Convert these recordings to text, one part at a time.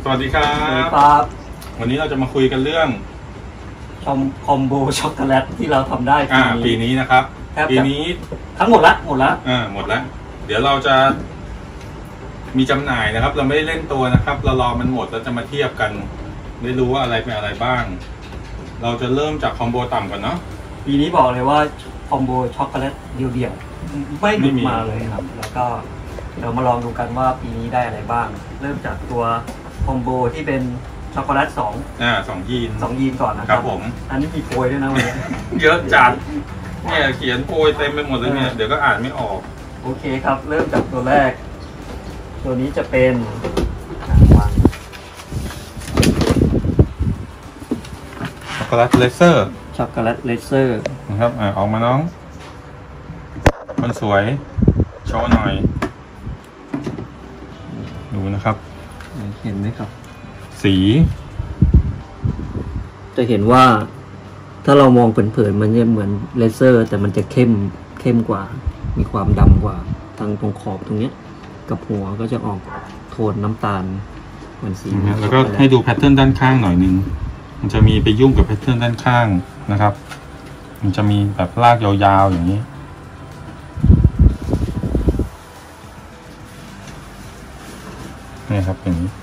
วัสดีครับวันนี้เราจะมาคุยกันเรื่องคอมโบช็อกโกแลตที่เราทำได้ปีนี้นะครับปีนี้ทั้งหมดละหมดแล้วเดี๋ยวเราจะมีจำหน่ายนะครับเราไม่ได้เล่นตัวนะครับเรารอมันหมดแล้วจะมาเทียบกันไม่รู้ว่าอะไรเป็นอะไรบ้างเราจะเริ่มจากคอมโบต่ำก่อนเนาะปีนี้บอกเลยว่าคอมโบช็อกโกแลตเดี่ยวๆไม่มีมาเลยครับแล้วก็เรามาลองดูกันว่าปีนี้ได้อะไรบ้างเริ่มจากตัวคอมโบที่เป็นช็อกโกแลต 2ยีนก่อนนะครับผมอันนี้มีโปรยด้วยนะวันนี้เยอะจัดเนี่ยเขียนโปรยเต็มไปหมดเลยเนี่ยเดี๋ยวก็อ่านไม่ออกโอเคครับเริ่มจากตัวแรกตัวนี้จะเป็นช็อกโกแลตเลเซอร์นะครับออกมาน้องคนสวยโชว์หน่อยดูนะครับเห็นไหมครับสีจะเห็นว่าถ้าเรามองเผินๆมันจะเหมือนเลเซอร์แต่มันจะเข้มกว่ามีความดำกว่าทางตรงขอบตรงนี้กับหัวก็จะออกโทนน้ำตาลเหมือนสีแล้วก็ให้ดูแพทเทิร์นด้านข้างหน่อยนึงมันจะมีไปยุ่งกับแพทเทิร์นด้านข้างนะครับมันจะมีแบบลากยาวๆอย่างนี้นี่ครับอย่างนี้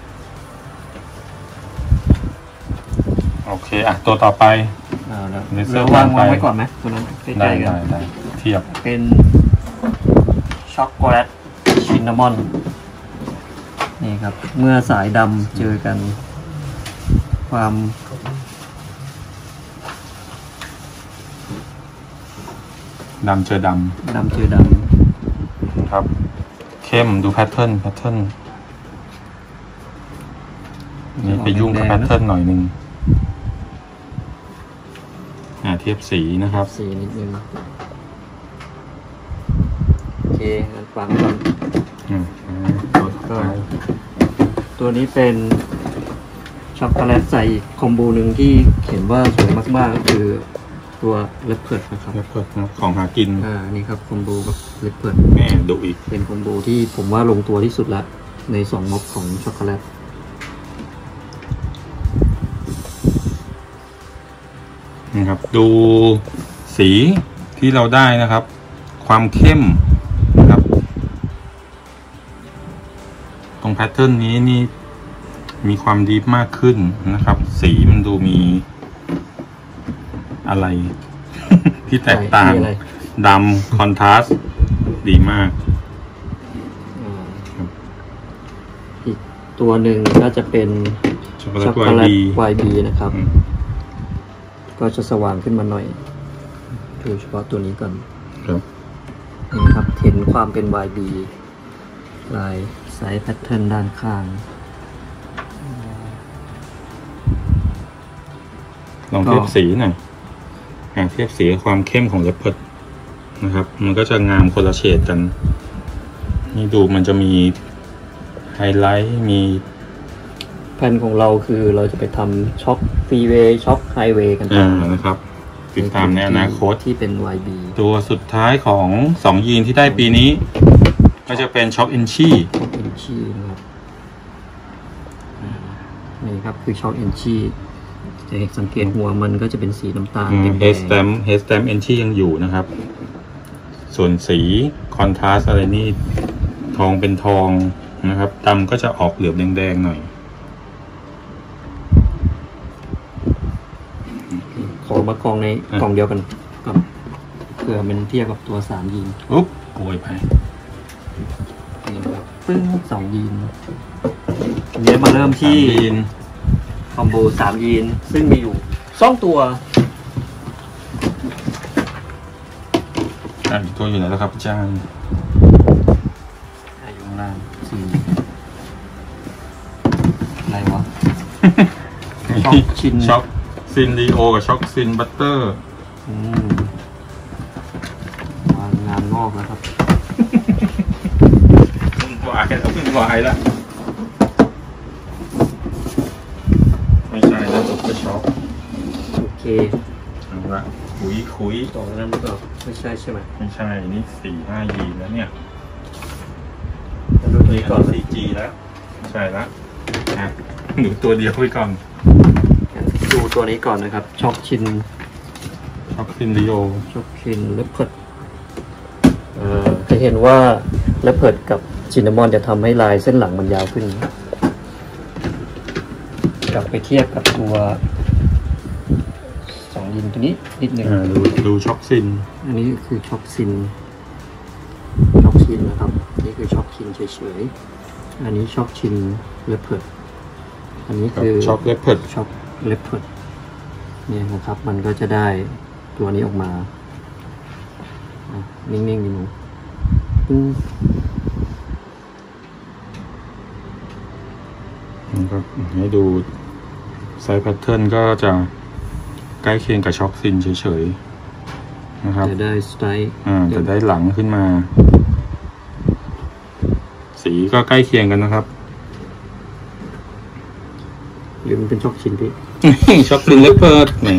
โอเคตัวต่อไปเราวางไว้ก่อนไหมตัวนั้นใกล้ๆกันได้เทียบเป็นช็อกโกแลตชินนามอนนี่ครับเมื่อสายดำเจอกันความดำเจอดำครับเข้มดูแพทเทิร์นนี่ไปยุ่งกับแพทเทิร์นหน่อยนึงเทียบสีนะครับสีนิดนึงโอเคงั้นฟังก่อนตัวนี้เป็นช็อกโกแลตใส่คอมโบหนึ่งที่เห็นว่าสวยมากๆก็คือตัวเลปเพิร์ดนะครับของหากินนี่ครับคอมโบกับเลปเพิร์ดแม่ดูอีกเป็นคอมโบที่ผมว่าลงตัวที่สุดละใน2ม็อบของช็อกโกแลตนะครับดูสีที่เราได้นะครับความเข้มนะครับตรงแพทเทิร์นนี้นี่มีความดีฟมากขึ้นนะครับสีมันดูมีอะไร ที่แตกต่างดำคอนทราสต์ดีมากอีกตัวหนึ่งก็จะเป็นช็อกโกแลต YB นะครับก็จะสว่างขึ้นมาหน่อยดูเฉพาะตัวนี้ก่อนนี่ครับเห็นความเป็น YB ลายไซส์แพทเทิร์นด้านข้างลองเทียบสีหน่อยเทียบสีความเข้มของเลปเพิร์ดนะครับมันก็จะงามคนละเฉดกันนี่ดูมันจะมีไฮไลท์มีแผนของเราคือเราจะไปทำช็อคฟรีเวย์ช็อคไฮเวย์กันนะครับติดตามในอนาคตที่เป็น YB ตัวสุดท้ายของ2ยีนที่ได้ปีนี้ก็จะเป็นช็อคอินชี่นะครับนี่ครับคือช็อคอินชี่จะสังเกตหัวมันก็จะเป็นสีน้ำตาลเฮสแตมเอนชี่ยังอยู่นะครับส่วนสีคอนทราสต์อะไรนี่ทองเป็นทองนะครับดำก็จะออกเหลือบแดงๆหน่อยขอมากองในกล่องเดียวกันกับเผื่อมันเทียบกับตัว3ยีนโกยไปปึ้ง2ยีนเดี๋ยวมาเริ่มที่คอมโบ3ยีนซึ่งมีอยู่2ตัวอีกตัวอยู่ไหนแล้วครับอาจารย์อยู่ข้างล่างอะไรวะช็อกซินลีโอกับช็อกซินบัตเตอร์งานงอกแล้วครับวายแล้วไม่ใช่แล้วซุปเปอร์ช็อกโอเคเอาละคุยต่อนั้นหรือเปล่าไม่ใช่ใช่ไหมไม่ใช่นี่4-5 ยีนแล้วเนี่ยรุ่นนี้ก่อน 4G แล้วใช่แล้วดูตัวเดียวไว้ก่อนดูตัวนี้ก่อนนะครับช็อกชินช็อกซินริโอช็อกชินเลปเพิร์ดจะเห็นว่าเลปเพิร์ดกับชินนามอนจะทำให้ลายเส้นหลังมันยาวขึ้นกลับไปเทียบกับตัว2ยินตัวนี้นิดหนึ่งดูช็อกซินอันนี้คือช็อกชินนะครับนี่คือช็อกชินเฉยๆอันนี้ช็อกชินเลปเพิร์ดอันนี้คือช็อกเลปเพิร์ดช็อกเลปเพิร์ดเนี่ยนะครับมันก็จะได้ตัวนี้ออกมานิ่งๆดีหนูนะครับให้ดูไซส์แพทเทิร์นก็จะใกล้เคียงกับช็อกซินเฉยๆนะครับจะได้สไตล์จะได้หลังขึ้นมาสีก็ใกล้เคียงกันนะครับหรือมันเป็นช็อกชินพี่ช็อกซินเลปเพิร์ดแหม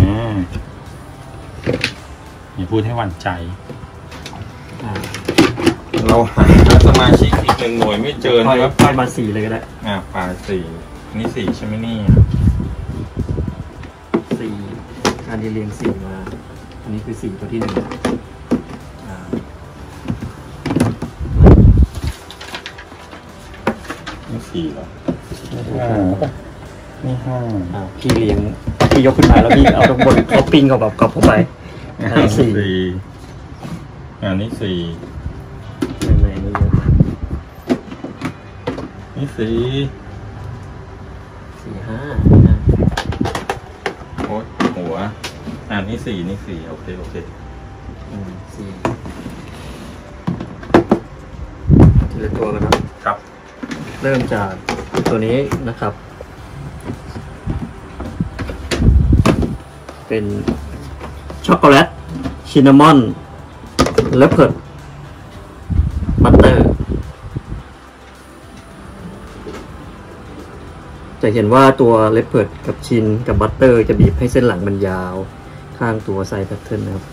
อย่าพูดให้หวั่นใจเราหาสมาชิกอีก1 หน่วยไม่เจอนะครับไปมา4เลยก็ได้ปลา4นี่4ใช่ไหมนี่ 4การเรียง4มาอันนี้คือ4ตัวที่1 นี่4เหรอนี่5 พี่เลี้ยงพี่ยกขึ้นมาแล้วพี่เอาตรงบนท็อปปิ้งกับแบบกรอบเข้าไปอันนี้4 นี่4นี่4 4 5 โอ้หัวนี่4โอเค 4ทีละตัวกันนะครับเริ่มจากตัวนี้นะครับเป็นช็อกโกแลตชินนามอนเลปเพิร์ดบัตเตอร์จะเห็นว่าตัวเลปเพิร์ดกับชินกับบัตเตอร์จะบีบให้เส้นหลังมันยาวข้างตัวไซส์แพทเทิร์นนะครับ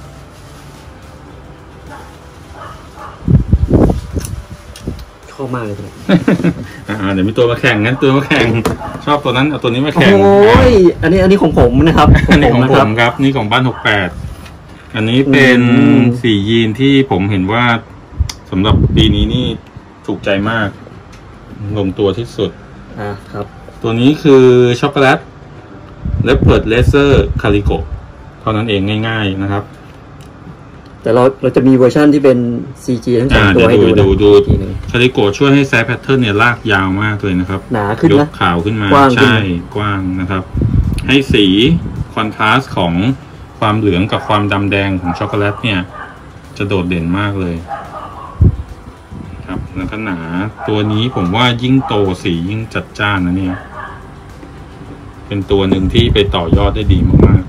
ชอบมากเลยครับเดี๋ยวมีตัวมาแข่งงั้นตัวมาแข่งชอบตัวนั้นเอาตัวนี้มาแข่งโอ้ยอันนี้ของผมนะครับอันนี้ของผมครับนี่ของบ้าน68อันนี้เป็น4 ยีนที่ผมเห็นว่าสำหรับปีนี้นี่ถูกใจมากลงตัวที่สุดครับตัวนี้คือช็อกโกแลตเลปเพิร์ดเลเซอร์คาริโกเท่านั้นเองง่ายๆนะครับแต่เราจะมีเวอร์ชันที่เป็น CG ทั้ง2ตัวให้ดูคาริโกช่วยให้ไซส์แพทเทิร์นเนี่ยลากยาวมากเลยนะครับหนาขึ้นนะยกขาวขึ้นมาใช่กว้างนะครับให้สีคอนทราสต์ของความเหลืองกับความดำแดงของช็อกโกแลตเนี่ยจะโดดเด่นมากเลยครับแล้วก็หนาตัวนี้ผมว่ายิ่งโตสียิ่งจัดจ้านนะเนี่ยเป็นตัวหนึ่งที่ไปต่อยอดได้ดีมาก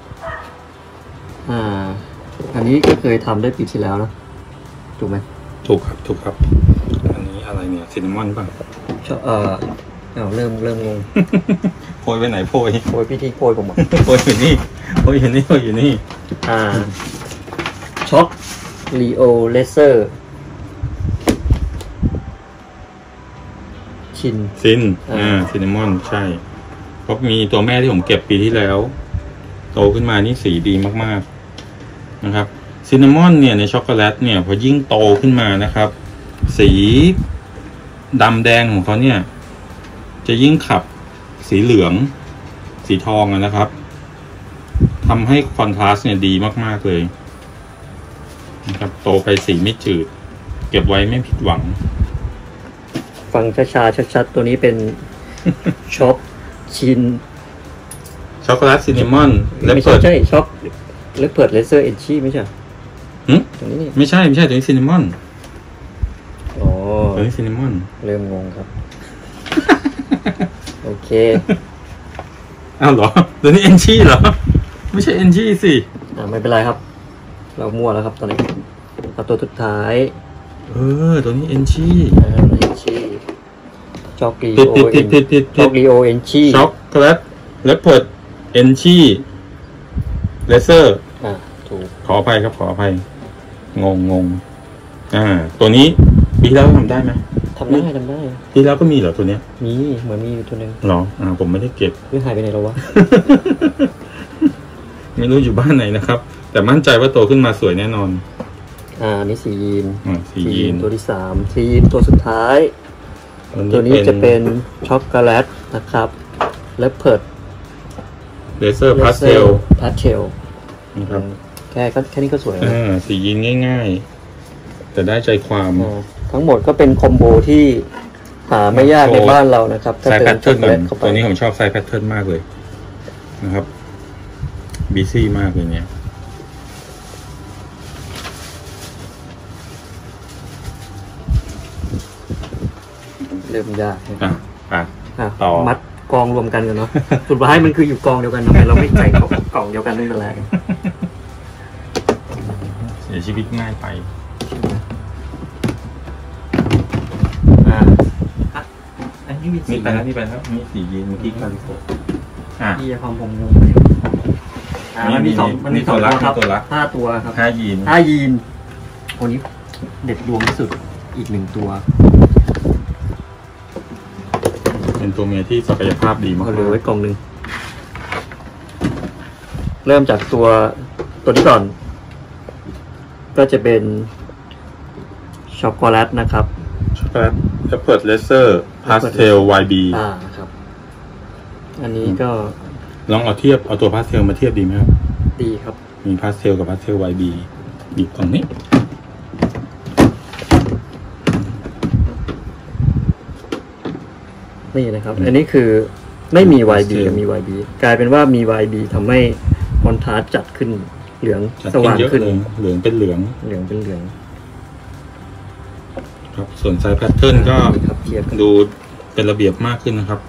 ๆอันนี้ก็เคยทำได้ปีที่แล้วนะถูกไหมถูกครับอันนี้อะไรเนี่ยซินนามอนป่ะเริ่มงงโพยไปไหนโพยพี่ที่โพยผมโพยอยู่นี่ช็อกลีโอเลเซอร์ซินนามอนใช่เพราะมีตัวแม่ที่ผมเก็บปีที่แล้วโตขึ้นมานี่สีดีมากๆนะครับซินนามอนเนี่ยในช็อกโกแลตเนี่ยพอยิ่งโตขึ้นมานะครับสีดำแดงของเขาเนี่ยจะยิ่งขับสีเหลืองสีทองนะครับทำให้คอนทราสต์เนี่ยดีมากๆเลยนะครับโตไปสีไม่จืดเก็บไว้ไม่ผิดหวังฟังช้าๆชัดๆตัวนี้เป็นช็อกชินช็อกโกแลตซินนามอนไม่ใช่ช็อกเลปเพิร์ดเลเซอร์เอนชี่ไม่ใช่ตรงนี้นี่ไม่ใช่ตัวนี้ซินนามอนตัวนี้ซินนามอนเริ่มงงครับโอเคอ้าวเหรอตัวนี้เอนชี่เหรอไม่ใช่เอนชี่สิไม่เป็นไรครับเรามั่วแล้วครับตอนนี้ตัวสุดท้ายตัวนี้เอนชี่ช็อกลีโอเอนชี่ช็อกโกแลตเลปเพิร์ดเอนชี่เลเซอร์ถูกขออภัยงงตัวนี้ปีแล้วทำได้ไหมทำได้ที่แล้วก็มีเหรอตัวเนี้ยมีเหมือนมีอยู่ตัวหนึ่งหรอผมไม่ได้เก็บหายไปไหนแล้ววะไม่รู้อยู่บ้านไหนนะครับ แต่มั่นใจว่าโตขึ้นมาสวยแน่นอนนี่สียีนสียีนตัวที่3สียีนตัวสุดท้าย ตัวนี้จะเป็นช็อกโกแลตนะครับเลปเพิร์ดเลเซอร์พาสเทลนะครับแค่นี้ก็สวยแล้วสียีนง่ายๆ แต่ได้ใจความทั้งหมดก็เป็นคอมโบที่หาไม่ยากในบ้านเรานะครับถ้าไซส์เป็แพนทเทิร์นเข้าไปตัวนี้ผมชอบไซส์แพทเทิร์นมากเลยนะครับบีซี่มากเลยเนี่ยเริ่มยากต่อมัดกองรวมกันเนาะ สุดท้ายมันคืออยู่กองเดียวกันทำไมเราไม่ใส่กล่องเดียวกันไม่เป็นไรเสียชีวิตง่ายไปอันนี้มีนี่ไปแล้วนี่สียีนเมื่อกี้กันที่ความผมงงมันมี2ตัวครับ5ตัวครับ 5ยีนคนนี้เด็ดดวงที่สุดอีก1ตัวเป็นตัวเมียที่ศักยภาพดีมากเหลือไว้กล่องนึงเริ่มจากตัวนี้ก่อนก็จะเป็นช็อกโกแลตนะครับช็อกโกแลตจะเปิดเลเซอร์พาสเทล YB ครับอันนี้ก็ลองเอาตัวพาสเทลมาเทียบดีไหมครับดีครับมีพาสเทลกับพาสเทล YB อยู่ตรงนี้นี่นะครับอันนี้คือไม่มี YB กับมี YB กลายเป็นว่ามี YB ทำให้คอนทราสต์จัดขึ้นเหลืองสว่างขึ้นเหลืองเป็นเหลืองครับส่วนไซส์แพทเทิร์นก็ดูเป็นระเบียบมากขึ้นนะครับ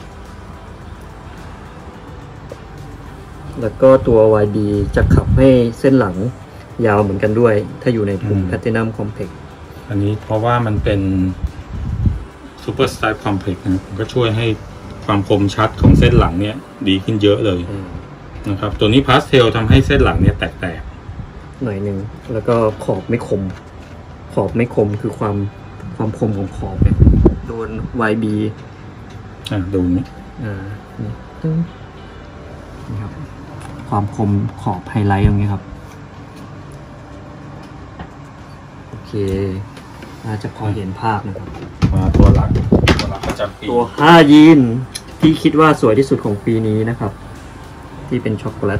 แล้วก็ตัว YB จะขับให้เส้นหลังยาวเหมือนกันด้วยถ้าอยู่ในกลุ่ม Platinum Complex อันนี้เพราะว่ามันเป็นSuper Stripe Complex นะก็ช่วยให้ความคมชัดของเส้นหลังเนี่ยดีขึ้นเยอะเลยนะครับตัวนี้พาสเทลทำให้เส้นหลังเนี่ยแตกหน่อยนึงแล้วก็ขอบไม่คมคือความคมของขอบเนี่ยโดน YB ดูนี่นี่ครับความคมขอบไฮไลท์ตรงนี้ครับโอเคน่าจะพอเห็นภาพนะครับมาตัวหลักประจำปีตัว5ยีนที่คิดว่าสวยที่สุดของปีนี้นะครับที่เป็นช็อกโกแลต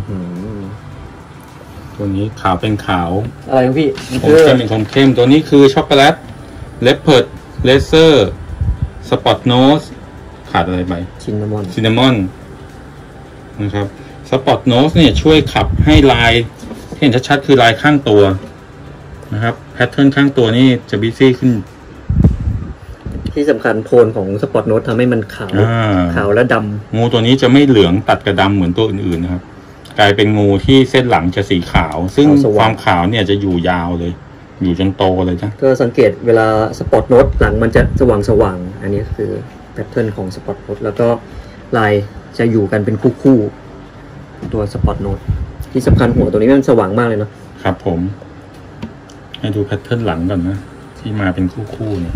ตัวนี้ขาวเป็นขาวอะไรครับพี่ของเข้มตัวนี้คือช็อกโกแลตเลปเพิร์ดเลเซอร์สปอตโนสขาดอะไรไปซินนามอนนะครับสปอตโนสเนี่ยช่วยขับให้ลายที่เห็นชัดๆคือลายข้างตัวนะครับแพทเทิร์นข้างตัวนี่จะบีซี่ขึ้นที่สำคัญโทนของสปอตโนสทำให้มันขาวและดำงูตัวนี้จะไม่เหลืองตัดกระดำเหมือนตัวอื่นๆนะครับกลายเป็นงูที่เส้นหลังจะสีขาวซึ่งความขาวเนี่ยจะอยู่ยาวเลยอยู่จนโตเลยจ้ะก็สังเกตเวลาสปอตโนสหลังมันจะสว่างอันนี้คือแพทเทิร์นของสปอตโนสแล้วก็ลายจะอยู่กันเป็นคู่ตัวสปอตโนสที่สำคัญหัวตัวนี้มันสว่างมากเลยเนาะครับผมให้ดูแพทเทิร์นหลังก่อนนะที่มาเป็นคู่เนี่ย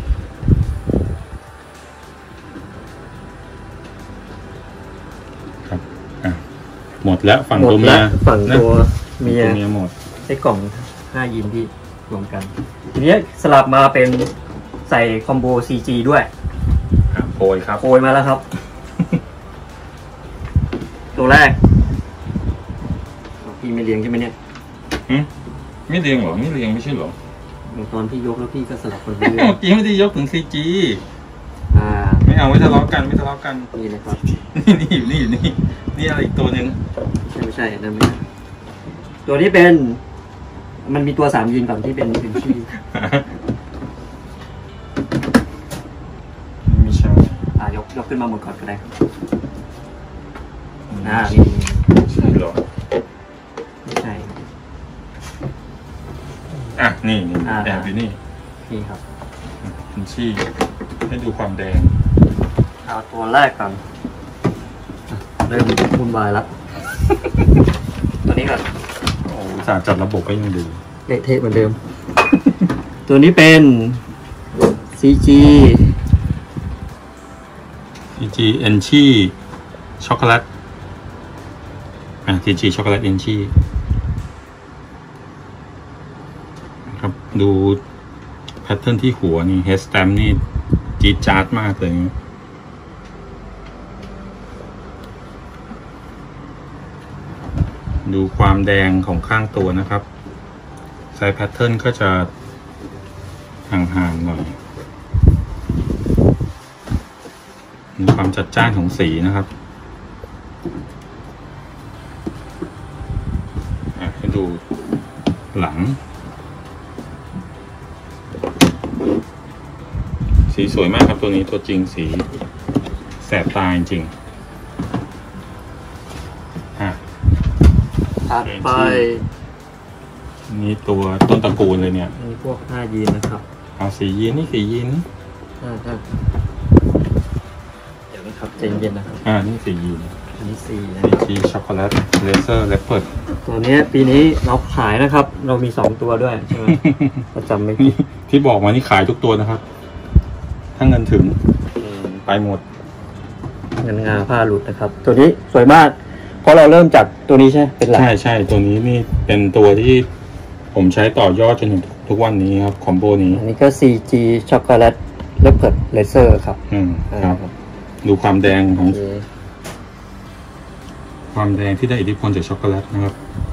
ครับหมดแล้วฝั่งตัวเมียหมดใช้กล่อง5ยีนที่รวมกันทีนี้สลับมาเป็นใส่คอมโบ CG ด้วยโปรยมาแล้วครับ ตัวแรกพี่ไม่เลี้ยงใช่ไหมเนี่ยไม่เลี้ยงหรอไม่เลี้ยงไม่ใช่หรอตอนพี่ยกแล้วพี่ก็สลับคนเลี้ยงเมื่อกี้ไม่ได้ยกถึง CG ไม่เอาไม่ทะเลาะกันนี่นะครับนี่อะไรอีกตัวหนึ่งไม่ใช่นั่นไม่ใช่ตัวนี้เป็นมันมีตัว3ยีนก่อนที่เป็นชื่อไม่ใช่ยกขึ้นมาหมดก่อนก็ได้ใช่หรอไม่ใช่นี่แอบอยู่นี่ครับเป็นชี้ให้ดูความแดงเอาตัวแรกก่อนเริ่มวุ่นวายแล้วตัวนี้ก่อนสารจัดระบบก็ยังดีเละเทะเหมือนเดิมตัวนี้เป็น CG CG Enchi ช็อกโกแลตCG ช็อกโกแลต Enchi ครับดูแพทเทิร์นที่หัวนี่ head stamp นี่จี๊ดจ๊าดมากเลยดูความแดงของข้างตัวนะครับไซส์แพทเทิร์นก็จะห่างๆหน่อยมีความจัดจ้านของสีนะครับให้ดูหลังสีสวยมากครับตัวนี้ตัวจริงสีแสบตาจริงถัดไปนี่ตัวต้นตระกูลเลยเนี่ยนี่พวก5 ยีนนะครับเอาสียีนนี่สียีนเดี๋ยวนะครับใจเย็นนะครับนี่สียีนอันนี้สีช็อกโกแลตเลเซอร์เลปเปิร์ดตัวนี้ปีนี้เราขายนะครับ เรามี2ตัวด้วยใช่ไหมประจำไม่ผิดที่บอกมานี่ขายทุกตัวนะครับถ้าเงินถึงไปหมดเงินงาผ้าหลุดนะครับตัวนี้สวยมากเพราะเราเริ่มจากตัวนี้ใช่เป็นหลักใช่ตัวนี้นี่เป็นตัวที่ผมใช้ต่อยอดจนถึงทุกวันนี้ครับคอมโบนี้อันนี้ก็ CG ช็อกโกแลตเลเพิร์ดเลเซอร์ครับครับดูความแดงของความแดงที่ได้อิทธิพลจากช็อกโกแลตนะครับ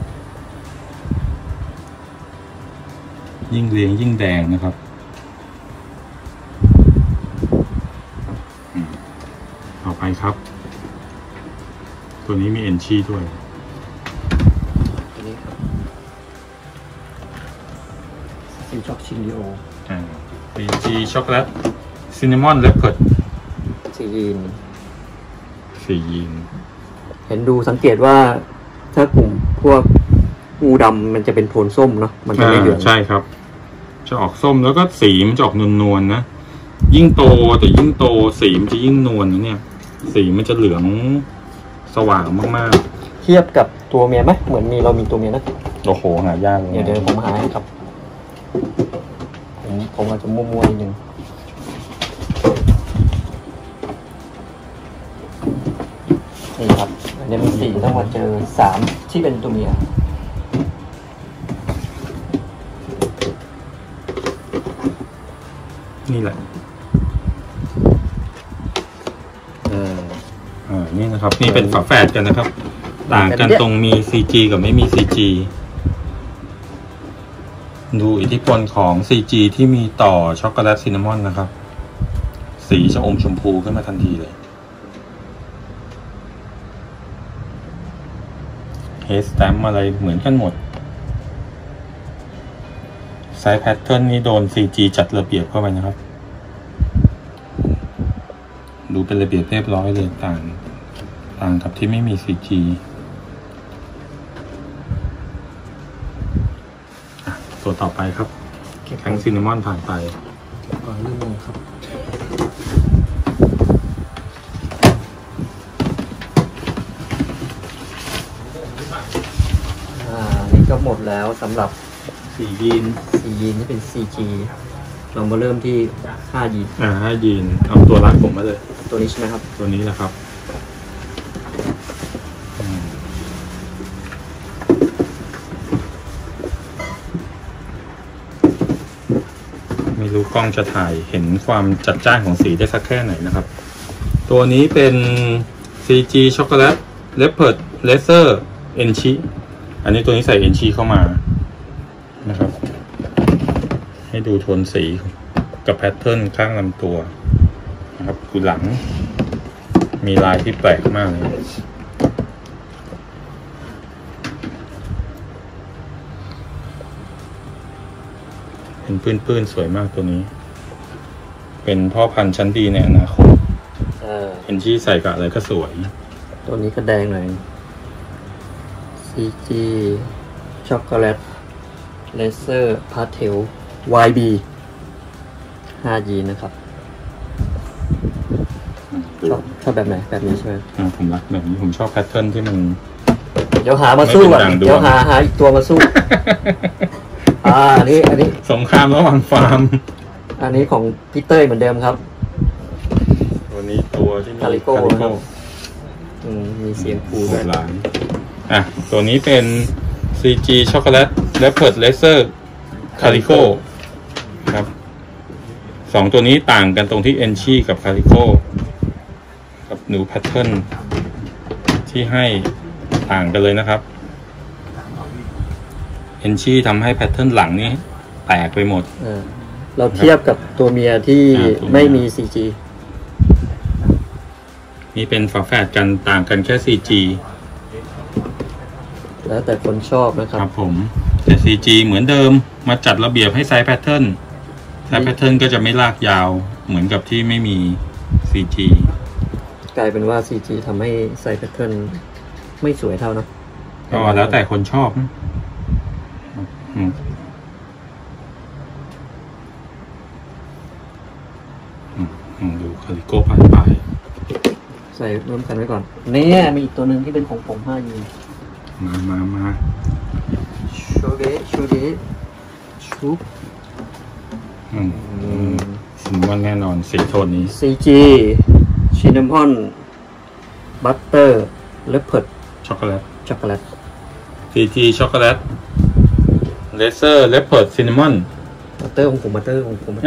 ยิ่งเรียงยิ่งแดงนะครับต่อไปครับตัวนี้มีเอนชีด้วยตัวนี้ครับซีช็อกชิลิโอ CG ช็อกโกแลตซินนามอนเลปเพิร์ดสียีนเห็นดูสังเกตว่าถ้ากลุ่มพวกงูดำมันจะเป็นโทนส้มเนาะมันจะไม่เหลืองใช่ครับจะออกส้มแล้วก็สีมันจะออกนวลๆนะยิ่งโตแต่ยิ่งโตสีมันจะยิ่งนวลนะเนี่ยสีมันจะเหลืองสว่างมากๆเทียบกับตัวเมียไหมเหมือนเรามีตัวเมียนะโอ้โหหายากเลยเดี๋ยวผมหาให้ครับผมอาจจะมั่วๆนิดนึงนี่ครับอันนี้มี4ต้องมาเจอ3ที่เป็นตัวเมียนี่แหละนี่นะครับนี่เป็นฝาแฝดกันนะครับต่างกันตรงมี CG กับไม่มี CG ดูอิทธิพลของ CG ที่มีต่อช็อกโกแลตซินนามอนนะครับสีจะอมชมพูขึ้นมาทันทีเลยเฮดสแตมป์อะไรเหมือนกันหมดไซส์แพทเทิร์นนี้โดน CG จัดระเบียบเข้าไปนะครับดูเป็นระเบียบเรียบร้อยเลยต่างกับที่ไม่มี CG ตัวต่อไปครับแองซินนามอนผ่านไปก่อนเริ่มเลยครับนี่ก็หมดแล้วสำหรับสียีนที่เป็น CG เรามาเริ่มที่5 ยีน 5 ยีนเอาตัวรักผมมาเลยตัวนี้ใช่ไหมครับตัวนี้แหละครับไม่รู้กล้องจะถ่ายเห็นความจัดจ้านของสีได้สักแค่ไหนนะครับตัวนี้เป็น CG ช็อกโกแลตเลปเพิร์ดเลเซอร์เอนชิอันนี้ตัวนี้ใส่เอนชิเข้ามานะครับให้ดูโทนสีกับแพทเทิร์นข้างลำตัวนะครับคือหลังมีลายที่แปลกมากเลยเป็นปื้นๆสวยมากตัวนี้เป็นพ่อพันธุ์ชั้นดีในอนาคตเห็นที่ใส่กับอะไรก็สวยตัวนี้ก็แดงหน่อย CG ช็อกโกแลตเลเซอร์พาสเทล YB 5 ยีนนะครับชอบแบบไหนแบบนี้ใช่ไหมผมรักแบบนี้ผมชอบแพทเทิร์นที่มันเดี๋ยวหามาสู้ก่อนเดี๋ยวหาอีกตัวมาสู้อันนี้สงครามระหว่างฟาร์มอันนี้ของพี่เต้ยเหมือนเดิมครับตัวนี้ตัวที่มี Calico มีเสียงคูด้วยหลานตัวนี้เป็น CG ช็อกโกแลต Leopard Laser Calico ครับสองตัวนี้ต่างกันตรงที่ Enchi กับ Calico กับหนูแพทเทิร์นที่ให้ต่างกันเลยนะครับ Enchi ทำให้แพทเทิร์นหลังนี้แตกไปหมดเราเทียบกับตัวเมียที่ไม่มี CG นี่เป็นฝาแฝดกันต่างกันแค่ CG แล้วแต่คนชอบนะครับครับผมแต่ CG เหมือนเดิมมาจัดระเบียบให้ไซส์แพทเทิร์นก็จะไม่ลากยาวเหมือนกับที่ไม่มี CG กลายเป็นว่า CG ทำให้ไซส์แพทเทิร์นไม่สวยเท่านะก็แล้วแต่คนชอบดูคาริโก้ผ่านไปใส่ร่วมกันไว้ก่อนนี่มีอีกตัวหนึ่งที่เป็นของผม5 ยูมาชูเดชุบสินวันแน่นอนสีโทนนี้ CG ชินนามอนบัตเตอร์เลปเพิร์ดช็อกโกแลต CG ช็อกโกแลตเลเซอร์เลปเพิร์ดซินนามอนบัตเตอร์ของผมบัตเตอร์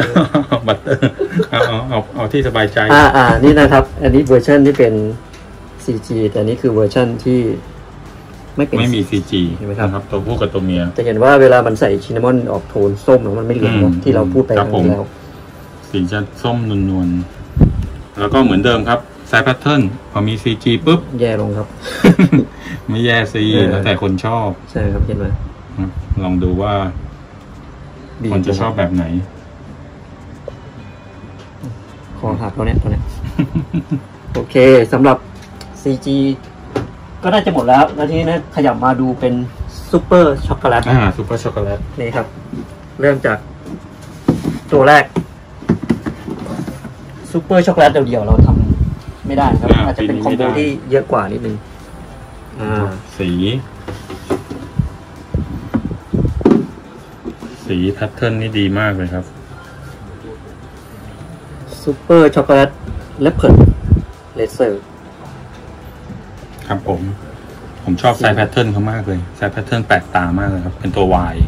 เอาที่สบายใจนี่นะครับอันนี้เวอร์ชันที่เป็น CG แต่นี่คือเวอร์ชันที่ไม่มี CG เห็นไหมครับตัวผู้กับตัวเมียจะเห็นว่าเวลามันใส่ชินนามอนออกโทนส้มมันไม่เหลืองที่เราพูดไปแล้วสีจะส้มนวลๆแล้วก็เหมือนเดิมครับไซส์แพทเทิร์นพอมี CG ปุ๊บแย่ลงครับไม่แย่สิแล้วแต่คนชอบใช่ครับเห็นไหมลองดูว่าคนจะชอบแบบไหนคอหักตัวเนี้ยโอเคสำหรับ CG ก็น่าจะหมดแล้วทีนี้นะขยับมาดูเป็นซูเปอร์ช็อกโกแลตซูเปอร์ช็อกโกแลตนี่ครับเริ่มจากตัวแรกซูเปอร์ช็อกโกแลตเดี่ยวๆเราทำไม่ได้ครับอาจจะเป็นคอมโบที่เยอะกว่านิดนึงสีแพทเทิร์นนี่ดีมากเลยครับซูเปอร์ช็อกโกแลตเลปเพิร์ดเลเซอร์ครับผมชอบไซส์แพทเทิร์นเขามากเลยไซส์แพทเทิร์นแปลกตามากเลยครับเป็นตัว Y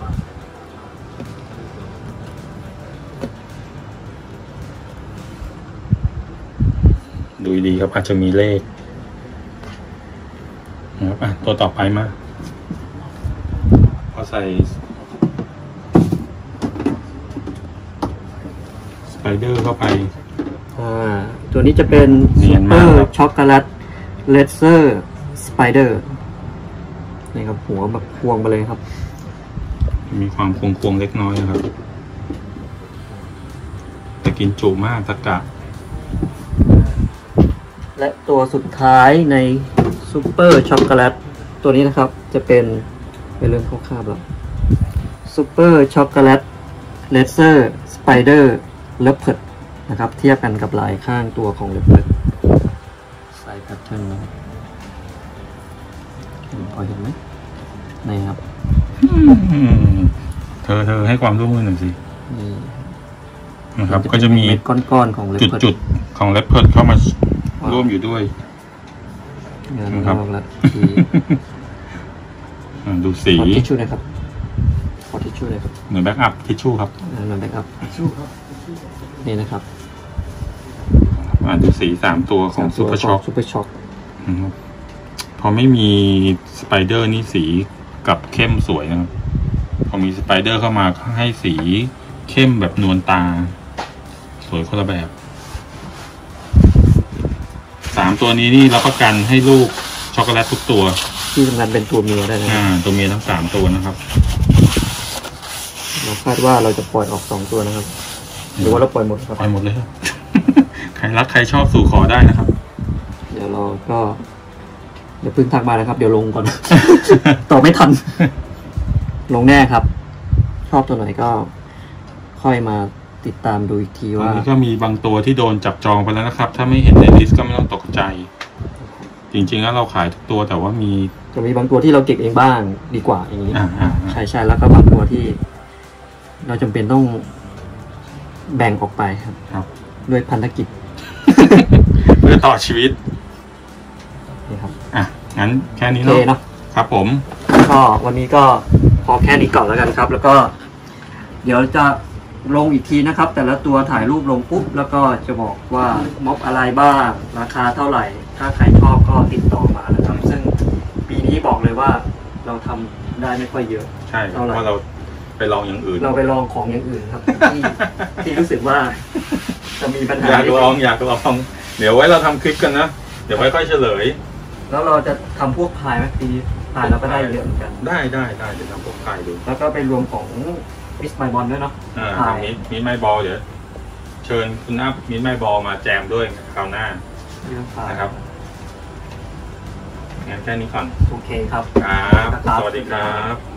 ดูดีครับอาจจะมีเลขนะครับตัวต่อไปมาพอใส่สไปเดอร์เข้าไปตัวนี้จะเป็นซูเปอร์ช็อกโกแลตเลเซอร์สไปเดอร์นี่ครับหัวแบบควงไปเลยครับมีความควงเล็กน้อยนะครับแต่กินจุมากตะกะและตัวสุดท้ายในซูเปอร์ช็อกโกแลตตัวนี้นะครับจะเป็นเรื่องคร่าวๆแล้วซูเปอร์ช็อกโกแลตเลเซอร์สไปเดอร์เลปเพิร์ดนะครับเทียบกันกับลายข้างตัวของเลปเพิร์ดใส่แพทเทิร์นพอเห็นไหมนี่ครับเธอให้ความร่วมมือหน่อยสินะครับก็จะมีก้อนๆของจุดของเลปเพิร์ดเข้ามาร่วมอยู่ด้วยนะครับดูสีทิชชู่นะครับขอทิชชู่เลยครับเหมือนแบ็กอัพทิชชู่ครับเหมือนแบ็กอัพทิชชู่ครับนี่นะครับดูสี3ตัวของซูเปอร์ช็อกพอไม่มีสไปเดอร์นี่สีกับเข้มสวยนะครับพอมีสไปเดอร์เข้ามาให้สีเข้มแบบนวลตาสวยคนละแบบ3ตัวนี้นี่รับประกันให้ลูกช็อกโกแลตทุกตัวที่สำคัญเป็นตัวเมียได้นะตัวเมียทั้ง3ตัวนะครับเราคาดว่าเราจะปล่อยออก2ตัวนะครับหรือว่าเราปล่อยหมดครับปล่อยหมดเลยใครรักใครชอบสู่ขอได้นะครับเดี๋ยวเราก็เดี๋ยวพึ่งทักมานะครับเดี๋ยวลงก่อน ต่อไม่ทันลงแน่ครับชอบตัวไหนก็ค่อยมาติดตามดูอีกทีว่าก็มีบางตัวที่โดนจับจองไปแล้วนะครับถ้าไม่เห็นในลิสต์ก็ไม่ต้องตกใจจริงๆแล้วเราขายทุกตัวแต่ว่าจะมีบางตัวที่เราเก็บเองบ้างดีกว่าอย่างนี้ใช่แล้วก็บางตัวที่เราจำเป็นต้องแบ่งออกไปครับครับด้วยพันธกิจเพื่อต่อชีวิตนี่ครับอ่ะงั้นแค่นี้โอเคเนาะเนาะครับผมก็วันนี้ก็พอแค่นี้ก่อนแล้วกันครับ แล้วก็ เดี๋ยวจะลงอีกทีนะครับ แต่ละตัวถ่ายรูปลงปุ๊บแล้วก็จะบอกว่าม็อบอะไรบ้างราคาเท่าไหร่ ถ้าใครชอบก็ติดต่อมานะครับ ซึ่งปีนี้บอกเลยว่าเราทำได้ไม่ค่อยเยอะใช่เพราะว่าเราไปลองอย่างอื่นเราไปลองของอย่างอื่นครับ ที่รู้สึกว่าจะมีปัญหาอยากลองเดี๋ยวไว้เราทำคลิปกันนะเดี๋ยวไว้ค่อยเฉลยแล้วเราจะทำพวกพายไหมปีนี้พายเราก็ได้เยอะเหมือนกันได้เดี๋ยวทำพวกไข่ดูแล้วก็ไปรวมของมิสไมบอลด้วยเนาะทางมีไม้บอลเดี๋ยวเชิญคุณน้ามีไม้บอลมาแจมด้วยคราวหน้าเรื่องพายนะครับงั้นแค่นี้ก่อนโอเคครับครับสวัสดีครับ